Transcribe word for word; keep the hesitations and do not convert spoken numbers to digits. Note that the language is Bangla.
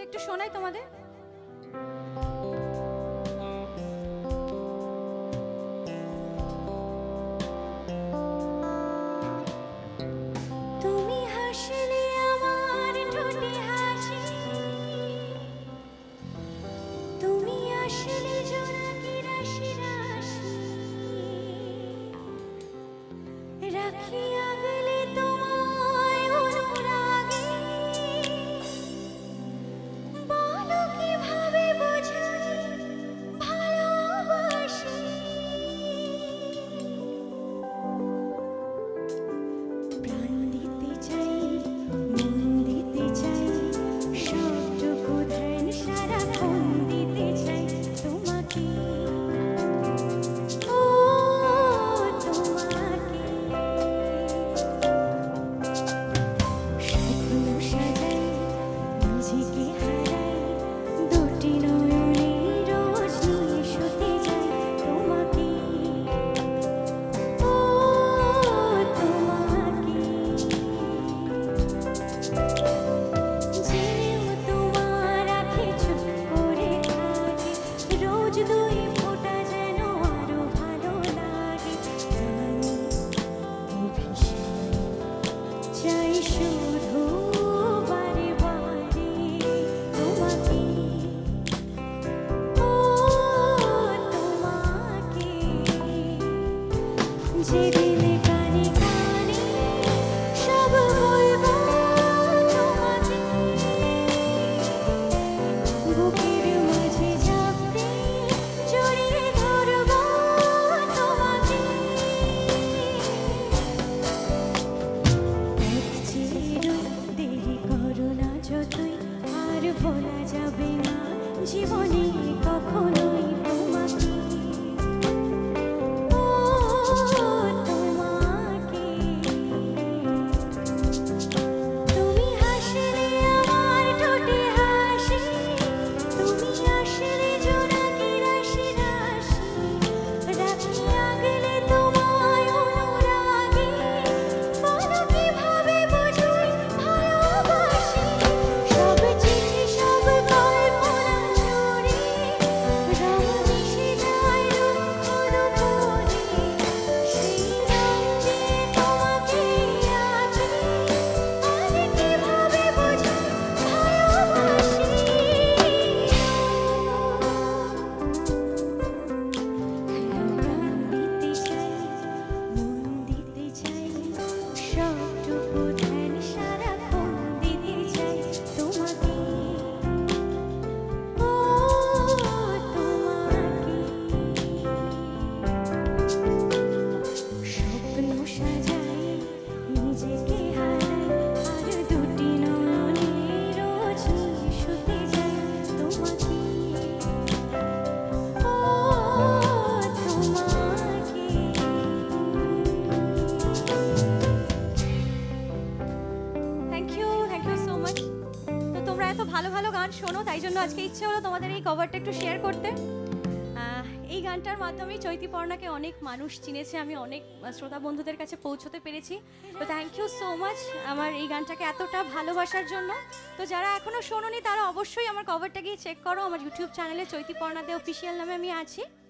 একটু শোনাই তোমাদের। তুমি হাসলে আমার ঠোঁটে হাসি, তুমি আসলে জোনাকি রাশি রাশি, রাখি আগলে তোমায় অনুরাগে, বলো কিভাবে বোঝাই ভালোবাসি। প্রাণ দিতে চাই, মন দিতে চাই, সবটুকু ধ্যান সারাক্ষণ দিতে চাই তোমাকে, ও তোমাকে। স্বপ্ন সাজাই, নিজেকে হারাই, দুটি নয়নে রোজ নিয়ে শুতে যাই তোমাকে, ও তোমাকে। জেনেও তোমার আঁখে চুপ করে থাকে, রোজ দুই ফোঁটা যেন আরো ভালো লাগে। জানি অভিশাপ চাই শুধু বারে বারে তোমাকে, ও তোমাকে। যেদিন কানে কানে সব বলবো তোমাকে, বুকের মাঝে চাপতে জড়িয়ে ধরবো তোমাকে। এক চিরই দেরি করো না যতই, আর ভোলা যাবে না জীবনে কখনোই তোমাকে, ও তোমাকে। তুমি হাসলে আমার ঠোঁটে হাসি, তুমি আসলে জোনাকি রাশি রাশি, রাখি আগলে তোমায় অনুরাগে, বলো কিভাবে বোঝাই ভালোবাসি। সব চিঠি সব কল্পনা জুড়ে রং মিশে যায় রুক্ষ দুপুরে, সেই রং যে তোমাকে আছে, বলে কিভাবে বোঝাই ভালোবাসি। প্রাণ দিতে চাই, মন দিতে চাই, সবটুকু ধ্যান সারাক্ষণ দিতে চাই তোমাকে, ও তোমাকে। স্বপ্ন সাজাই, নিজেকে হারাই, আর দুটি নয়নে রোজ নিয়ে শুতে যাই তোমাকে, ও তোমাকে। Thank you, thank you so much. তো তোমরা এত ভালো ভালো গান শোনো, তাই জন্য আজকে ইচ্ছে হলো তোমাদের এই কভারটা একটু শেয়ার করতে। আহ, এই গানটার মাধ্যমে চৈতিপর্ণাকে অনেক মানুষ চিনেছে, আমি অনেক শ্রোতা বন্ধুদের কাছে পৌঁছতে পেরেছি। তো থ্যাংক ইউ সো মাচ আমার এই গানটাকে এতটা ভালোবাসার জন্য। তো যারা এখনও শোনোনি তারা অবশ্যই আমার কভারটা গিয়ে চেক করো, আমার ইউটিউব চ্যানেলে চৈতিপর্ণা দে অফিসিয়াল নামে আমি আছি।